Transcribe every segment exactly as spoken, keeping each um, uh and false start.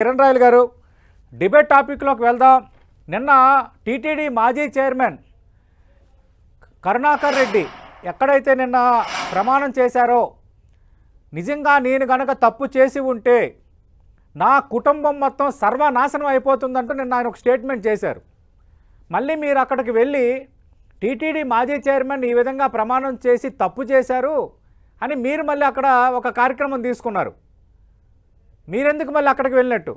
Kiran royal గారు debate టాపిక్లోకి వెళ్దాం. నిన్న టీటీడీ మాజీ చైర్మన్ కరుణాకర్ రెడ్డి ఎక్కడైతే నిన్న ప్రమాణం చేశారో, నిజంగా నేను గనక తప్పు చేసి ఉంటే నా కుటుంబం మొత్తం సర్వనాశనం అయిపోతుందంటూ నిన్న ఆయన ఒక స్టేట్మెంట్ చేశారు. మళ్ళీ మీరు అక్కడికి వెళ్ళి టీటీడీ మాజీ చైర్మన్ ఈ విధంగా ప్రమాణం చేసి తప్పు చేశారు అని మీరు మళ్ళీ అక్కడ ఒక కార్యక్రమం తీసుకున్నారు. మీరెందుకు మళ్ళీ అక్కడికి వెళ్ళినట్టు?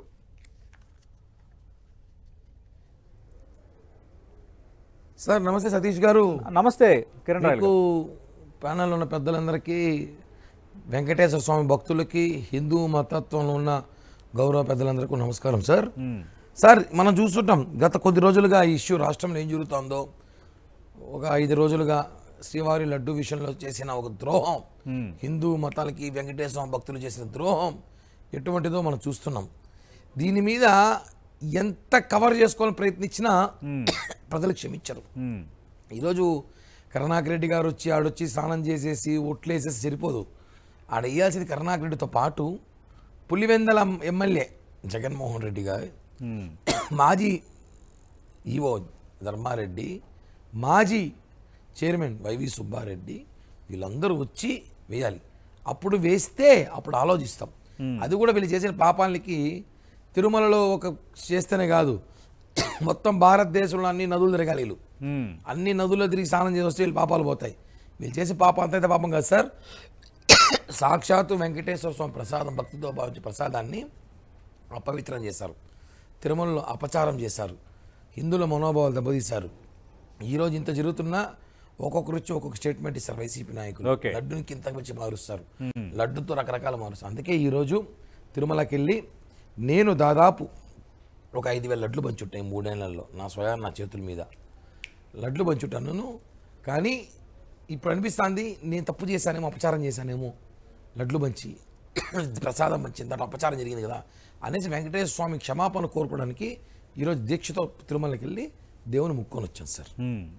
సార్ నమస్తే సతీష్ గారు. నమస్తే కిరణ్ రాయల్ గారు. ప్యానెల్లో ఉన్న పెద్దలందరికీ, వెంకటేశ్వర స్వామి భక్తులకి, హిందూ మతత్వంలో ఉన్న గౌరవ పెద్దలందరికీ నమస్కారం సార్. సార్ మనం చూస్తుంటాం గత కొద్ది రోజులుగా ఈ ఇష్యూ రాష్ట్రంలో ఏం జరుగుతుందో, ఒక ఐదు రోజులుగా శ్రీవారి లడ్డు విషయంలో చేసిన ఒక ద్రోహం, హిందూ మతాలకి వెంకటేశ్వర స్వామి భక్తులు చేసిన ద్రోహం ఎటువంటిదో మనం చూస్తున్నాం. దీని మీద ఎంత కవర్ చేసుకోవాలని ప్రయత్నించినా ప్రజలు క్షమించరు. ఈరోజు కరుణాకర్ రెడ్డి గారు వచ్చి ఆడొచ్చి స్నానం చేసేసి ఒట్లేసేసి సరిపోదు. ఆడ వేయాల్సింది కరుణాకర్ రెడ్డితో పాటు పులివెందల ఎమ్మెల్యే జగన్మోహన్ రెడ్డి గారు, మాజీ ఈవో ధర్మారెడ్డి, మాజీ చైర్మన్ వైవి సుబ్బారెడ్డి, వీళ్ళందరూ వచ్చి వేయాలి. అప్పుడు వేస్తే అప్పుడు ఆలోచిస్తాం. అది కూడా వీళ్ళు చేసిన పాపాలకి తిరుమలలో ఒక చేస్తేనే కాదు, మొత్తం భారతదేశంలో అన్ని నదులు తిరగాలి. వీళ్ళు అన్ని నదుల్లో తిరిగి స్నానం చేసి వస్తే వీళ్ళు పాపాలు పోతాయి. వీళ్ళు చేసే పాపం అంతైతే పాపం కాదు సార్. సాక్షాత్తు వెంకటేశ్వర స్వామి ప్రసాదం, భక్తితో భావించే ప్రసాదాన్ని అపవిత్రం చేశారు, తిరుమలలో అపచారం చేశారు, హిందువుల మనోభావాలు దెబ్బతీశారు. ఈరోజు ఇంత జరుగుతున్నా ఒక్కొక్కరు వచ్చి ఒక్కొక్క స్టేట్మెంట్ ఇస్తారు వైసీపీ నాయకులు. లడ్డుని కింద వచ్చి మారుస్తారు, లడ్డుతో రకరకాల మారుస్తారు. అందుకే ఈరోజు తిరుమలకి వెళ్ళి నేను దాదాపు ఒక ఐదు వేల లడ్లు పంచుంటాయి మూడేళ్లలో, నా స్వయం నా చేతుల మీద లడ్లు పంచుంటాను. కానీ ఇప్పుడు అనిపిస్తుంది నేను తప్పు చేశానేమో, అపచారం చేశానేమో, లడ్లు పంచి ప్రసాదం పంచింది దాంట్లో అపచారం జరిగింది కదా అనేసి వెంకటేశ్వర స్వామి క్షమాపణ కోరుకోవడానికి ఈరోజు దీక్షతో తిరుమలకి వెళ్ళి దేవుని ముక్కొని వచ్చాను సార్.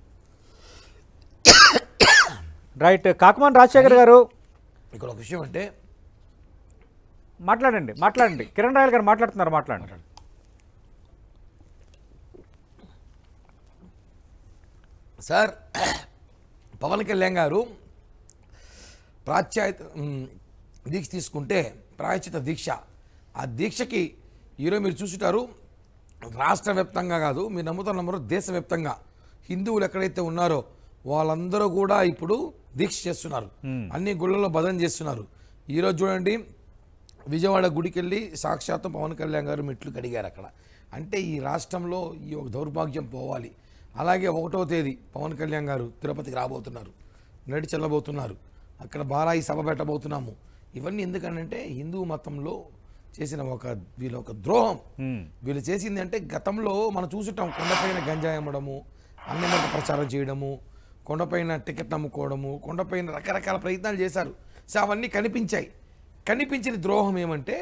రైట్. కాకమాన్ రాజశేఖర్ గారు, ఇక్కడ ఒక విషయం అంటే మాట్లాడండి మాట్లాడండి కిరణ్ రాయల్ గారు మాట్లాడుతున్నారు, మాట్లాడండి. సార్ పవన్ కళ్యాణ్ గారు ప్రాచ్యాయ దీక్ష తీసుకుంటే, ప్రాయచిత దీక్ష, ఆ దీక్షకి ఈరోజు మీరు చూసుంటారు రాష్ట్ర వ్యాప్తంగా కాదు, మీరు నమ్ముతారు నమ్మరు, దేశవ్యాప్తంగా హిందువులు ఎక్కడైతే ఉన్నారో వాళ్ళందరూ కూడా ఇప్పుడు దీక్ష చేస్తున్నారు, అన్ని గుళ్ళలో భజన చేస్తున్నారు. ఈరోజు చూడండి విజయవాడ గుడికి వెళ్ళి సాక్షాత్తు పవన్ కళ్యాణ్ గారు మెట్లు కడిగారు అక్కడ. అంటే ఈ రాష్ట్రంలో ఈ ఒక దౌర్భాగ్యం పోవాలి. అలాగే ఒకటో తేదీ పవన్ కళ్యాణ్ గారు తిరుపతికి రాబోతున్నారు, నడి చెల్లబోతున్నారు, అక్కడ బారాయి సభ పెట్టబోతున్నాము. ఇవన్నీ ఎందుకంటే హిందూ మతంలో చేసిన ఒక వీళ్ళ ఒక ద్రోహం. వీళ్ళు చేసింది అంటే గతంలో మనం చూసుంటాం, కొండపైన గంజాయి అమ్మడము, అన్నమత ప్రచారం చేయడము, కొండపైన టికెట్ అమ్ముకోవడము, కొండపైన రకరకాల ప్రయత్నాలు చేశారు. సో అవన్నీ కనిపించాయి. కనిపించిన ద్రోహం ఏమంటే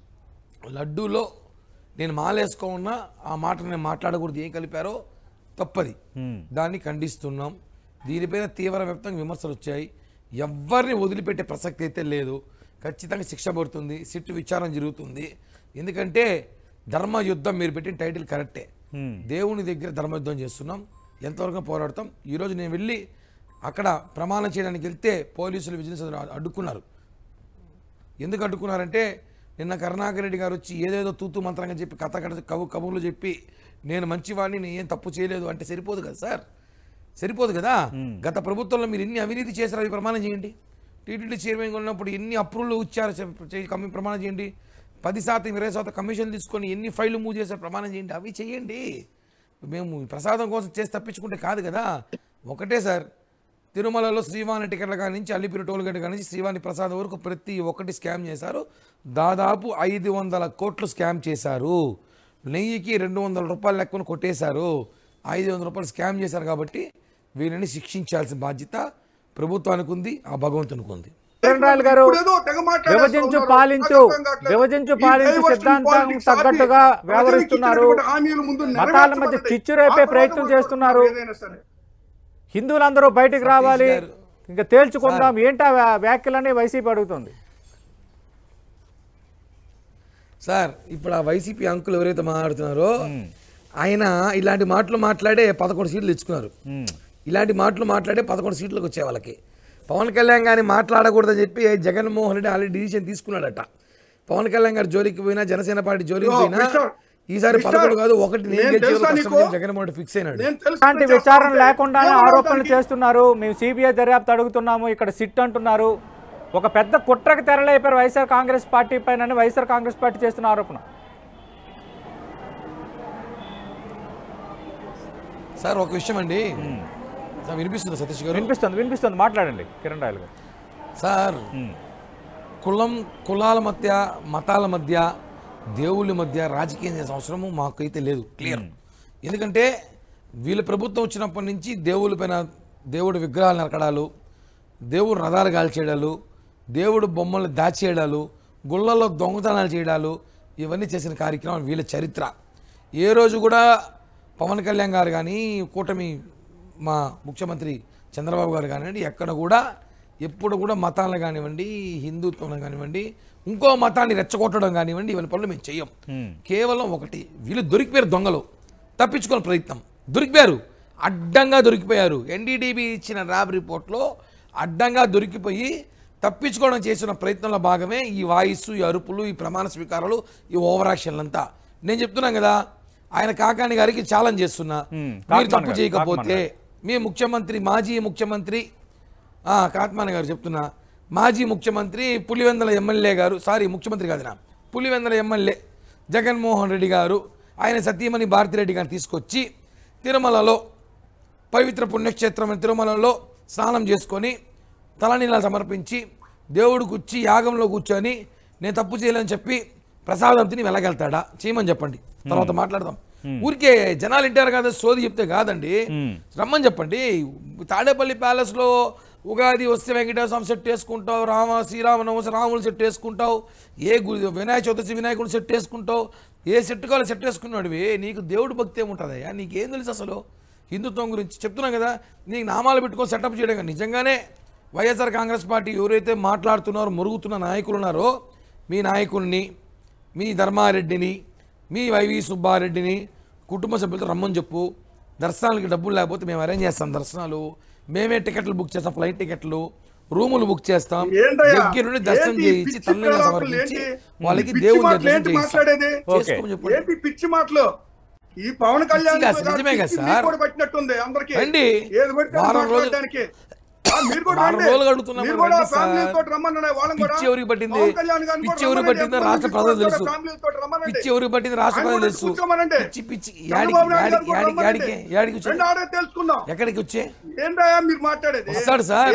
లడ్డూలో నేను మాలేసుకోమన్నా ఆ మాట నేను మాట్లాడకూడదు, ఏం కలిపారో తప్పది, దాన్ని ఖండిస్తున్నాం. దీనిపైన తీవ్ర వ్యాప్తంగా విమర్శలు వచ్చాయి. ఎవరిని వదిలిపెట్టే ప్రసక్తి అయితే లేదు. ఖచ్చితంగా శిక్ష పడుతుంది, సిట్టు విచారణ జరుగుతుంది. ఎందుకంటే ధర్మయుద్ధం, మీరు పెట్టిన టైటిల్ కరెక్టే, దేవుని దగ్గర ధర్మయుద్ధం చేస్తున్నాం, ఎంతవరకు పోరాడతాం. ఈరోజు నేను వెళ్ళి అక్కడ ప్రమాణం చేయడానికి వెళ్తే పోలీసులు విజిలెన్స్ అడ్డుకున్నారు. ఎందుకు అడ్డుకున్నారంటే నిన్న కరుణాకర్ రెడ్డి గారు వచ్చి ఏదేదో తూతూ మంత్రంగా చెప్పి కథ కథ కబు కబుర్లు చెప్పి నేను మంచివాడిని, నేను ఏం తప్పు చేయలేదు అంటే సరిపోదు కదా సార్, సరిపోదు కదా. గత ప్రభుత్వంలో మీరు ఎన్ని అవినీతి చేశారో అవి ప్రమాణం చేయండి. టీటీడీ చైర్మన్గా ఉన్నప్పుడు ఎన్ని అప్రూవల్ ఇచ్చారో ప్రమాణం చేయండి. పది శాతం ఇరవై శాతం కమిషన్ తీసుకొని ఎన్ని ఫైళ్ళు మూవ్ చేశారో ప్రమాణం చేయండి. అవి చేయండి. మేము ప్రసాదం కోసం చేసి తప్పించుకుంటే కాదు కదా. ఒకటే సార్, తిరుమలలో శ్రీవాణి టికెట్ల కాడి నుంచి అల్లిపిరి టోల్గేట్ కాడి నుంచి శ్రీవాణి ప్రసాదం వరకు ప్రతి ఒక్కటి స్కామ్ చేశారు. దాదాపు ఐదు వందల కోట్లు స్కామ్ చేశారు. నెయ్యికి రెండు వందల రూపాయల లెక్కను కొట్టేశారు. ఐదు వందల రూపాయలు స్కామ్ చేశారు. కాబట్టి వీళ్ళని శిక్షించాల్సిన బాధ్యత ప్రభుత్వానికి ఉంది, ఆ భగవంతునికి ఉంది. గారు విభజించు పాలించు విభజించు పాలించు సిద్ధాంతం తగ్గట్టుగా వ్యవహరిస్తున్నారు. మతాల మధ్య చిచ్చు రేపే ప్రయత్నం చేస్తున్నారు. హిందువులందరూ బయటికి రావాలి, ఇంకా తేల్చుకుందాం ఏంటా వ్యాఖ్యలని వైసీపీ అడుగుతుంది. సార్ ఇప్పుడు ఆ వైసీపీ అంకులు ఎవరైతే మాట్లాడుతున్నారో ఆయన ఇలాంటి మాటలు మాట్లాడే పదకొండు సీట్లు తెచ్చుకున్నారు. ఇలాంటి మాటలు మాట్లాడే పదకొండు సీట్లకు వచ్చే వాళ్ళకి పవన్ కళ్యాణ్ గారిని మాట్లాడకూడదని చెప్పి జగన్మోహన్ రెడ్డి ఆల్రెడీ డిసిషన్ తీసుకున్నాడట. పవన్ కళ్యాణ్ గారి జోలికి పోయినా, జనసేన పార్టీ జోలికి పోయినా ఈసారి పదకొండు కాదు ఒకటి జగన్మోహన్ రెడ్డి ఫిక్స్ అయినాడు. ఇలాంటి విచారణ లేకుండానే ఆరోపణలు చేస్తున్నారు. మేము సిబిఐ దర్యాప్తు అడుగుతున్నాము, ఇక్కడ సిట్ అంటున్నారు. ఒక పెద్ద కుట్రకు తెరలేపారు వైఎస్ఆర్ కాంగ్రెస్ పార్టీ పైన వైఎస్ఆర్ కాంగ్రెస్ పార్టీ చేస్తున్న ఆరోపణ. సార్ ఒక విషయం అండి, వినిపిస్తుంది సతీష్ గారు? వినిపిస్తుంది వినిపిస్తుంది మాట్లాడండి కిరణ్ రాయల్ గారు. సార్ కులం కులాల మధ్య, మతాల మధ్య, దేవుళ్ళ మధ్య రాజకీయం చేసే అవసరము మాకైతే లేదు, క్లియర్. ఎందుకంటే వీళ్ళ ప్రభుత్వం వచ్చినప్పటి నుంచి దేవుళ్ళ పైన దేవుడి విగ్రహాలు నరకడాలు, దేవుడు రథాలు కాల్చేయడాలు, దేవుడు బొమ్మలు దాచేయడాలు, గుళ్ళల్లో దొంగతనాలు చేయడాలు, ఇవన్నీ చేసిన కార్యక్రమం వీళ్ళ చరిత్ర. ఏ రోజు కూడా పవన్ కళ్యాణ్ గారు కానీ, కూటమి మా ముఖ్యమంత్రి చంద్రబాబు గారు కానివ్వండి, ఎక్కడ కూడా ఎప్పుడు కూడా మతాలను కానివ్వండి, హిందుత్వం కానివ్వండి, ఇంకో మతాన్ని రెచ్చగొట్టడం కానివ్వండి, ఇవన్నీ పనులు మేము చెయ్యం. కేవలం ఒకటి, వీళ్ళు దొరికిపోయారు, దొంగలు తప్పించుకునే ప్రయత్నం దొరికిపోయారు, అడ్డంగా దొరికిపోయారు. ఎన్డీడీబీ ఇచ్చిన ర్యాబ్ రిపోర్ట్లో అడ్డంగా దొరికిపోయి తప్పించుకోవడం చేసిన ప్రయత్నంలో భాగమే ఈ వాయిస్, ఈ అరుపులు, ఈ ప్రమాణ స్వీకారాలు, ఈ ఓవర్ యాక్షన్లంతా. నేను చెప్తున్నాను కదా, ఆయన కాకాని గారికి ఛాలెంజ్ చేస్తున్నా, మీరు తప్పు చేయకపోతే మీ ముఖ్యమంత్రి, మాజీ ముఖ్యమంత్రి కాట్మాన్ గారు చెప్తున్నా, మాజీ ముఖ్యమంత్రి పులివెందల ఎమ్మెల్యే గారు, సారీ ముఖ్యమంత్రి కాదు నా పులివెందల ఎమ్మెల్యే జగన్మోహన్ రెడ్డి గారు ఆయన సతీమణి భారతిరెడ్డి గారిని తీసుకొచ్చి తిరుమలలో, పవిత్ర పుణ్యక్షేత్రమైన తిరుమలలో స్నానం చేసుకొని తలనీళ్ళు సమర్పించి దేవుడు కూర్చి యాగంలో కూర్చొని నేను తప్పు చేయలేని చెప్పి ప్రసాదం తిని వెళ్ళగలుగుతాడా? చేయమని చెప్పండి, తర్వాత మాట్లాడదాం. ఊరికే జనాలు ఇంటారు కదా, సోది చెప్తే కాదండి, రమ్మని చెప్పండి. తాడేపల్లి ప్యాలెస్లో ఉగాది వస్తే వెంకటేశ్వర స్వామి సెట్ వేసుకుంటావు, రామ శ్రీరామనవమి రాములు సెట్ వేసుకుంటావు, ఏ వినాయక చతుర్థి వినాయకుడు సెట్ వేసుకుంటావు, ఏ సెట్ కావాలి సెట్ వేసుకున్నాడువి. నీకు దేవుడు భక్తి ఏముంటుందయ్యా? నీకేం తెలుసు అసలు హిందుత్వం గురించి? చెప్తున్నాం కదా, నీకు నామాలు పెట్టుకొని సెటప్ చేయడం కానీ. నిజంగానే వైఎస్ఆర్ కాంగ్రెస్ పార్టీ ఎవరైతే మాట్లాడుతున్నారో, మురుగుతున్న నాయకులు ఉన్నారో, మీ నాయకుల్ని, మీ ధర్మారెడ్డిని, మీ వైవి సుబ్బారెడ్డిని కుటుంబ సభ్యులతో రమ్మని చెప్పు. దర్శనాలకి డబ్బులు లేకపోతే మేము అరేంజ్ చేస్తాం దర్శనాలు, మేమే టికెట్లు బుక్ చేస్తాం, ఫ్లైట్ టికెట్లు, రూములు బుక్ చేస్తాం, దగ్గర నుండి దర్శనం చేయించి తల్లిని సమర్పించి వాళ్ళకి దేవుని పిచ్చి మాటలు. ఈ పవన్ కళ్యాణ్ నిజమే కదా సార్, పట్టినట్టుంది అందరికి. రండి వారం రోజులు పిచ్చి ఎవరికి పట్టింది, పిచ్చి ఎవరికి పట్టిందో రాష్ట్ర ప్రజలు తెలుసు, పిచ్చి ఎవరికి పట్టింది రాష్ట్ర ప్రజలు తెలుసు. పిచ్చి పిచ్చి తెలుసుకుందాం, ఎక్కడికి వచ్చే మీరు మాట్లాడేది వస్తాడు సార్,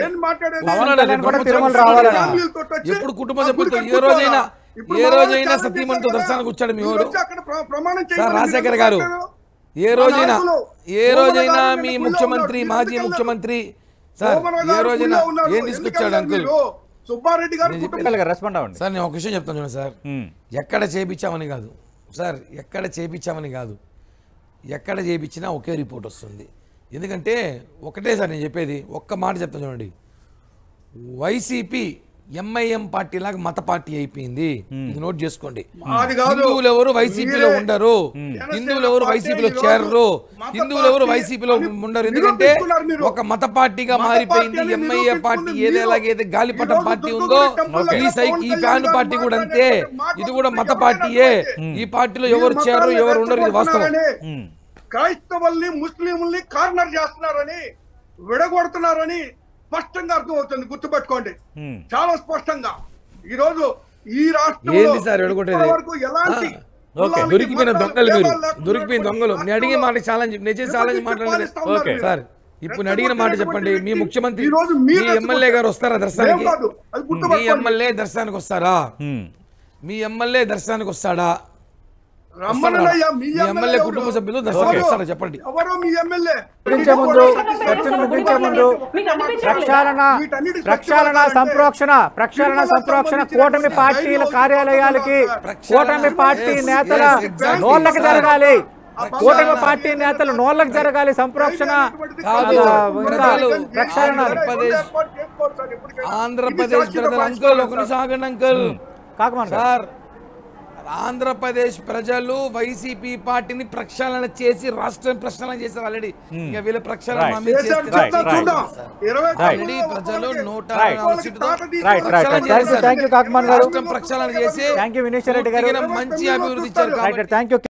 ఎప్పుడు కుటుంబ సభ్యులతో ఏ రోజైనా ఏ రోజైనా సతీమణితో దర్శనానికి వచ్చాడు మీ ఊరు సార్ రాజశేఖర్ గారు? ఏ రోజైనా ఏ రోజైనా మీ ముఖ్యమంత్రి, మాజీ ముఖ్యమంత్రి సార్ ఏ రోజైనా ఏం తీసుకొచ్చాడు అంకుల్? సుబ్బారెడ్డి గారు సార్ నేను ఒక విషయం చెప్తాను చూడండి సార్, ఎక్కడ చేపించామని కాదు సార్, ఎక్కడ చేపించామని కాదు, ఎక్కడ చేపించినా ఒకే రిపోర్ట్ వస్తుంది. ఎందుకంటే ఒకటే సార్ నేను చెప్పేది, ఒక్క మాట చెప్తాను చూడండి, వైసీపీ ఎంఐఎం పార్టీ లాగా మత పార్టీ అయిపోయింది. ఇది నోట్ చేసుకోండి. హిందువులు ఎవరు వైసీపీలో ఉండరు, హిందువులు ఎవరు వైసీపీలో చేరరు, హిందువులు ఎవరు వైసీపీలో ఉండరు. ఎందుకంటే ఒక మత పార్టీగా మారిపోయింది ఎంఐఏ పార్టీ. ఏదేలాగైతే గాలిపటం పార్టీ ఉందో ఈ సైక్ ఈ ఫ్యాన్ పార్టీ కూడా అంతే, ఇది కూడా మత పార్టీయే. ఈ పార్టీలో ఎవరు చేరరు, ఎవరు ఉండరు, ఇది వాస్తవం. క్రైస్తవుల్ని ముస్లింల్ని కార్నర్ చేస్తున్నారని, విడగొడుతున్నారని స్పష్టంగా అర్థమవుతుంది, గుర్తుపెట్టుకోండి చాలా స్పష్టంగా. ఈ రోజు ఈ రాష్ట్రంలో వరకు ఎలాంటి దొరికిపోయిన దొంగలు, మీరు దొరికిపోయిన దొంగలు. నేను అడిగిన మాట ఛాలెంజ్, నేను ఛాలెంజ్ మాట్లాడలేదు సార్. ఇప్పుడు అడిగిన మాట చెప్పండి, మీ ముఖ్యమంత్రి మీ ఎమ్మెల్యే గారు వస్తారా దర్శనానికి? మీ ఎమ్మెల్యే దర్శనానికి వస్తారా? మీ ఎమ్మెల్యే దర్శనానికి వస్తాడా? ఎమ్మెల్యే కుటుంబ సభ్యులు దర్శనానికి వస్తారా చెప్పండి? ముందు చర్చను ముగించే ముందు ప్రక్షాళన ప్రక్షాళన సంప్రోక్షణ ప్రక్షాళన సంప్రోక్షణ కూటమి పార్టీల కార్యాలయాలకి కూటమి పార్టీ నేతల నోళ్ళకి జరగాలి, కూటమి పార్టీ నేతలు నోళ్ళకి జరగాలి సంప్రోక్షణ ప్రక్షాళన. ఆంధ్రప్రదేశ్ ప్రజలు అంకుల్ ఒక నిమిషం ఆగండి అంకుల్. కాకమాన్ సార్ ఆంధ్రప్రదేశ్ ప్రజలు వైసీపీ పార్టీని ప్రక్షాళన చేసి రాష్ట్రం ప్రక్షాళన చేశారు ఆల్రెడీ. ఇక వీళ్ళ ప్రక్షాళన మా మీద చేశారు, చేస్తే చెప్తా చూద్దాం. ఇరవై ఆల్రెడీ తొమ్మిదిలో ప్రజలు ఒక్కొక్కరికి నూట Right. నాలుగు సీట్లతో తాట తీసుకొని రైట్ రైట్ ప్రక్షాళన థ్యాంక్ యూ చేశారు. థ్యాంక్ యూ కాకమాన్ గారు, రాష్ట్రం ప్రక్షాళన చేసి థ్యాంక్ యూ వినేశ్వర రెడ్డి గారు, పూర్తిగా మంచి అభివృద్ధి ఇచ్చారు రైట్ కాబట్టి థ్యాంక్ యూ.